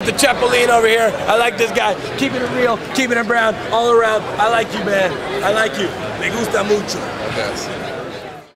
the Chapolin over here. I like this guy. Keeping it real, keeping it brown, all around. I like you, man. I like you. Me gusta mucho. Yes.